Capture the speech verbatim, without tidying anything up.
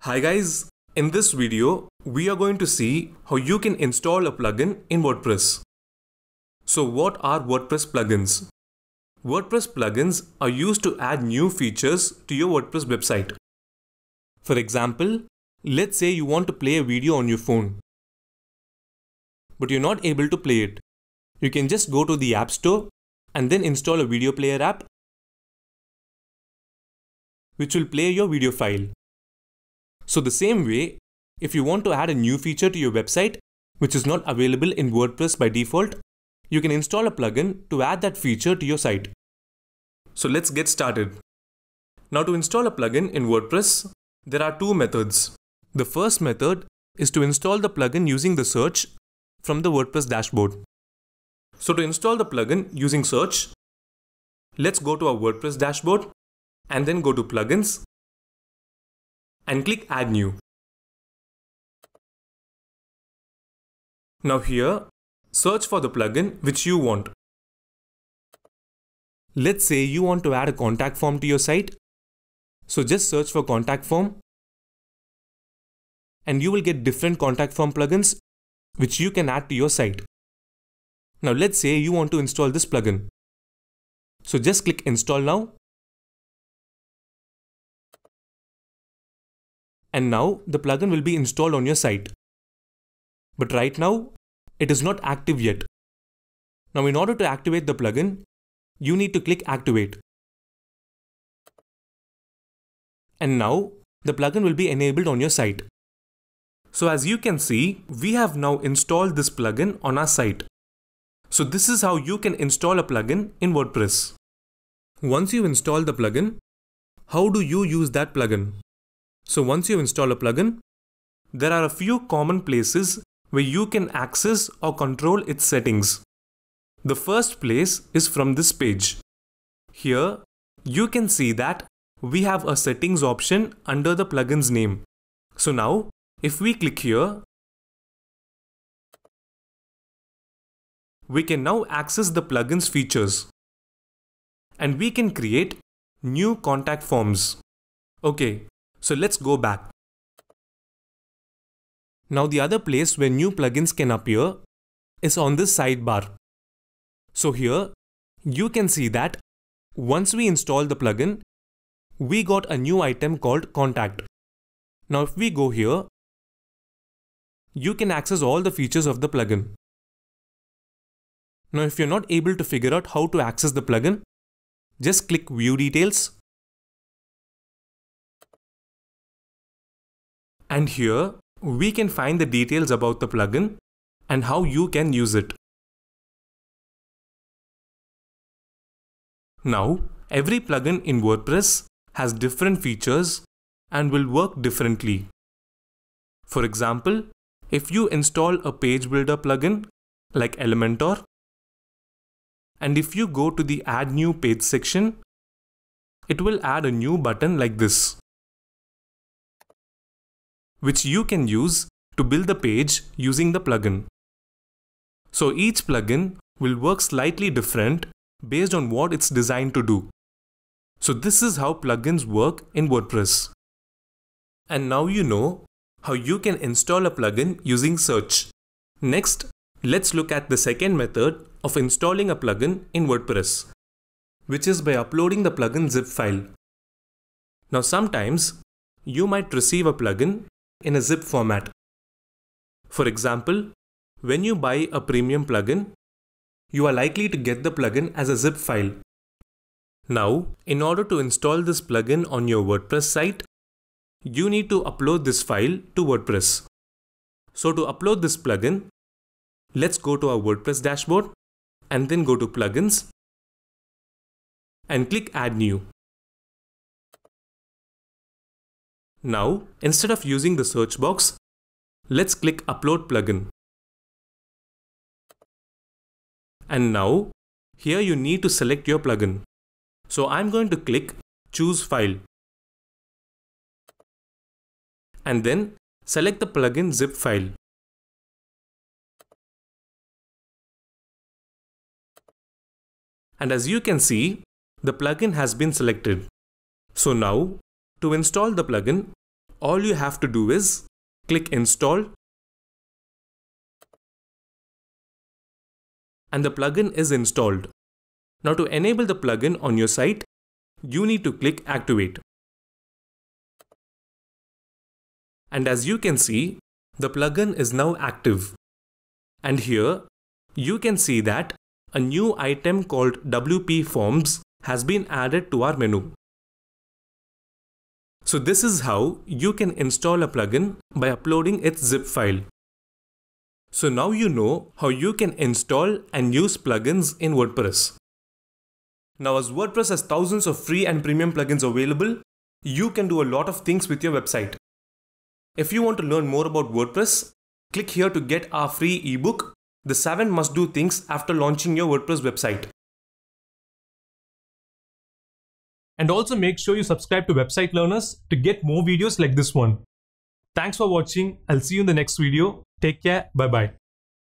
Hi guys, in this video, we are going to see how you can install a plugin in WordPress. So what are WordPress plugins? WordPress plugins are used to add new features to your WordPress website. For example, let's say you want to play a video on your phone, but you're not able to play it. You can just go to the App Store and then install a video player app, which will play your video file. So the same way, if you want to add a new feature to your website, which is not available in WordPress by default, you can install a plugin to add that feature to your site. So let's get started. Now to install a plugin in WordPress, there are two methods. The first method is to install the plugin using the search from the WordPress dashboard. So to install the plugin using search, let's go to our WordPress dashboard and then go to plugins and click add new. Now here, search for the plugin which you want. Let's say you want to add a contact form to your site. So just search for contact form and you will get different contact form plugins which you can add to your site. Now let's say you want to install this plugin. So just click install now. And now the plugin will be installed on your site. But right now, it is not active yet. Now in order to activate the plugin, you need to click activate. And now the plugin will be enabled on your site. So as you can see, we have now installed this plugin on our site. So this is how you can install a plugin in WordPress. Once you install the plugin, how do you use that plugin? So once you install a plugin, there are a few common places where you can access or control its settings. The first place is from this page. Here, you can see that we have a settings option under the plugin's name. So now, if we click here, we can now access the plugin's features. And we can create new contact forms. Okay. So let's go back. Now the other place where new plugins can appear is on this sidebar. So here you can see that once we install the plugin, we got a new item called contact. Now if we go here, you can access all the features of the plugin. Now if you're not able to figure out how to access the plugin, just click view details. And here, we can find the details about the plugin and how you can use it. Now, every plugin in WordPress has different features and will work differently. For example, if you install a page builder plugin like Elementor, and if you go to the Add New Page section, it will add a new button like this, which you can use to build the page using the plugin. So each plugin will work slightly different based on what it's designed to do. So this is how plugins work in WordPress. And now you know how you can install a plugin using search. Next, let's look at the second method of installing a plugin in WordPress, which is by uploading the plugin zip file. Now sometimes you might receive a plugin in a zip format. For example, when you buy a premium plugin, you are likely to get the plugin as a zip file. Now, in order to install this plugin on your WordPress site, you need to upload this file to WordPress. So to upload this plugin, let's go to our WordPress dashboard and then go to plugins and click add new. Now, instead of using the search box, let's click upload plugin. And now, here you need to select your plugin. So I'm going to click choose file. And then select the plugin zip file. And as you can see, the plugin has been selected. So now, to install the plugin, all you have to do is click install, and the plugin is installed. Now to enable the plugin on your site, you need to click activate. And as you can see, the plugin is now active. And here, you can see that a new item called W P Forms has been added to our menu. So this is how you can install a plugin by uploading its zip file. So now you know how you can install and use plugins in WordPress. Now as WordPress has thousands of free and premium plugins available, you can do a lot of things with your website. If you want to learn more about WordPress, click here to get our free ebook, The seven Must-Do Things After Launching Your WordPress Website. And also make sure you subscribe to Website Learners to get more videos like this one. Thanks for watching. I'll see you in the next video. Take care. Bye-bye.